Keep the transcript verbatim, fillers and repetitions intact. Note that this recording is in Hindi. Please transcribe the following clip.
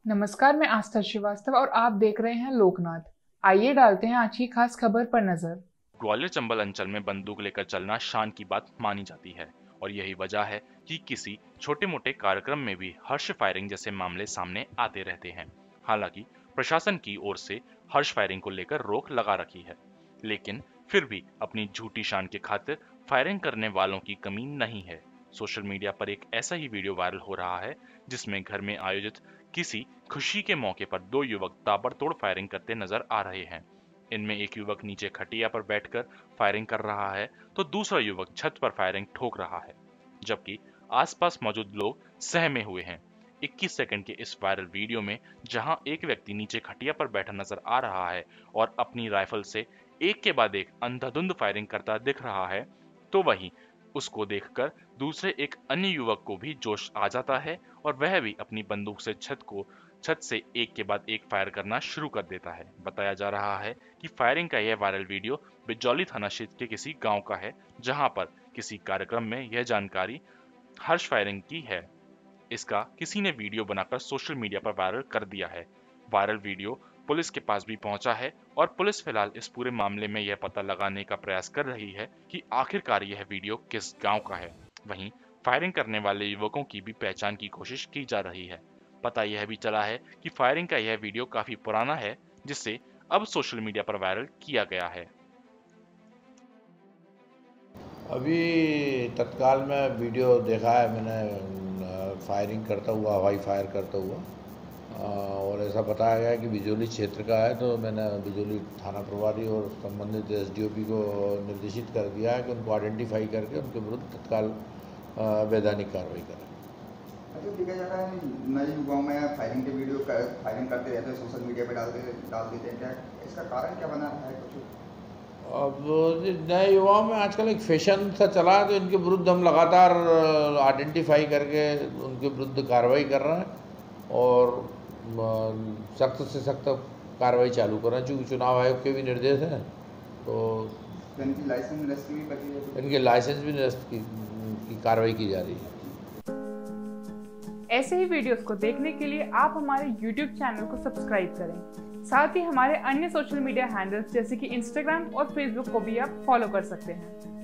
नमस्कार, मैं आस्था श्रीवास्तव और आप देख रहे हैं लोकनाथ। आइए डालते हैं आज की खास खबर पर नजर। ग्वालियर चंबल अंचल में बंदूक लेकर चलना शान की बात मानी जाती है और यही वजह है कि किसी छोटे मोटे कार्यक्रम में भी हर्ष फायरिंग जैसे मामले सामने आते रहते हैं। हालांकि प्रशासन की ओर से हर्ष फायरिंग को लेकर रोक लगा रखी है, लेकिन फिर भी अपनी झूठी शान की खातिर फायरिंग करने वालों की कमी नहीं है। सोशल मीडिया पर एक ऐसा ही वीडियो वायरल हो रहा है जिसमें घर में आयोजित किसी खुशी के मौके पर दो युवक ताबड़तोड़ फायरिंग करते नजर आ रहे हैं। इनमें एक युवक नीचे खटिया पर बैठकर फायरिंग कर रहा है तो दूसरा युवक छत पर फायरिंग ठोक रहा है, जबकि आसपास मौजूद लोग सहमे हुए हैं। इक्कीस सेकंड के इस वायरल वीडियो में जहां एक व्यक्ति नीचे खटिया पर बैठा नजर आ रहा है और अपनी राइफल से एक के बाद एक अंधाधुंध फायरिंग करता दिख रहा है, तो वहीं उसको देखकर दूसरे एक अन्य युवक को भी जोश आ जाता है और वह भी अपनी बंदूक से छत को छत से एक के बाद एक फायर करना शुरू कर देता है। बताया जा रहा है कि फायरिंग का यह वायरल वीडियो बिजौली थाना क्षेत्र के किसी गांव का है, जहां पर किसी कार्यक्रम में यह जानकारी हर्ष फायरिंग की है। इसका किसी ने वीडियो बनाकर सोशल मीडिया पर वायरल कर दिया है। वायरल वीडियो पुलिस के पास भी पहुंचा है और पुलिस फिलहाल इस पूरे मामले में यह पता लगाने का प्रयास कर रही है कि आखिरकार यह वीडियो किस गांव का है। वहीं फायरिंग करने वाले युवकों की भी पहचान की कोशिश की जा रही है। पता यह भी चला है कि फायरिंग का यह वीडियो काफी पुराना है, जिसे अब सोशल मीडिया पर वायरल किया गया है। अभी तत्काल में वीडियो देखा है मैंने, फायरिंग करता हुआ, हवाई फायर करता हुआ, और ऐसा बताया गया कि बिजौली क्षेत्र का है। तो मैंने बिजौली थाना प्रभारी और संबंधित एसडीओपी को निर्देशित कर दिया है कि उनको आइडेंटिफाई करके उनके विरुद्ध तत्काल वैधानिक कार्रवाई करें। अच्छा, देखा जा रहा है नए युवाओं में फायरिंग के वीडियो कर, फायरिंग करते रहते हैं, सोशल मीडिया पे डाल दे डाल देते हैं। क्या इसका कारण क्या बना है कुछ? अब नए युवाओं में आजकल एक फैशन सा चला है, तो इनके विरुद्ध हम लगातार आइडेंटिफाई करके उनके विरुद्ध कार्रवाई कर रहे हैं और सख्त से सख्त कार्रवाई चालू कर रहे हैं, चूँकि चुनाव आयोग के भी निर्देश हैं। तो इनकी लाइसेंस निरस्त भी बची है, इनके लाइसेंस भी निरस्त की, की कार्रवाई की जा रही है। ऐसे ही वीडियोस को देखने के लिए आप हमारे यूट्यूब चैनल को सब्सक्राइब करें। साथ ही हमारे अन्य सोशल मीडिया हैंडल्स जैसे कि इंस्टाग्राम और फेसबुक को भी आप फॉलो कर सकते हैं।